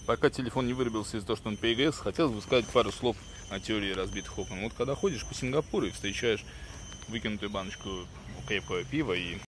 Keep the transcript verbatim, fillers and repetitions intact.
Пока телефон не вырубился из-за того, что он перегрелся, хотелось бы сказать пару слов о теории разбитых окон. Вот когда ходишь по Сингапуру и встречаешь выкинутую баночку крепкого пива и